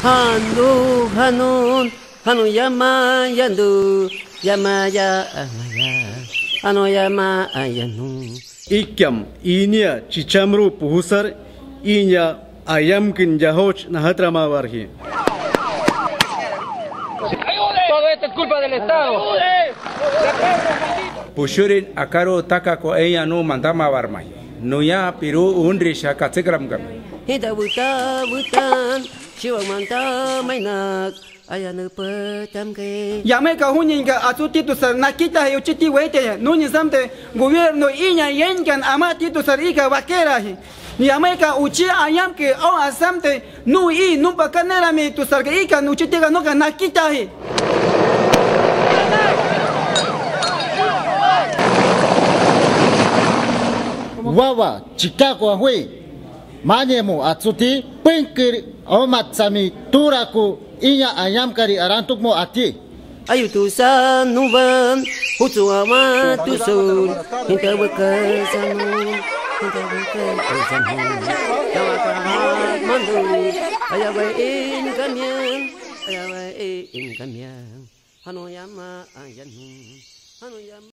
Hanu hanun hanu yama yandu yama ya hanu yama ayanu. Ikyam inya cicamru puhusar inya ayam kinjahoch nahatrama warhi. Todo esto es culpa del Estado. Pushurin akaro taka ko ella no mandama warmay. No ya piru unri shaka tsekram gam. Hida butan siwa manta mainak ayanu petam ke. Yame ka hunin ka atu titusar nakita he uchiti wete nuni samte gobierno inya yenkan ama titusar ika wakera hi. Yame ka uchi ayam ke o asamte nu I nu pakanera me tusar ke ika nu uchiti ka no ka nakita hi. Wawa Chicago hui manyemu atsuti pengkir omatsami turaku inya ayam kari arantukmu ati Ayu tusan nuban hutu ama tusun hinta bekersanu hinta bekersanu tawakah mandu ayawain kamian hanu yama ayanu hanu yama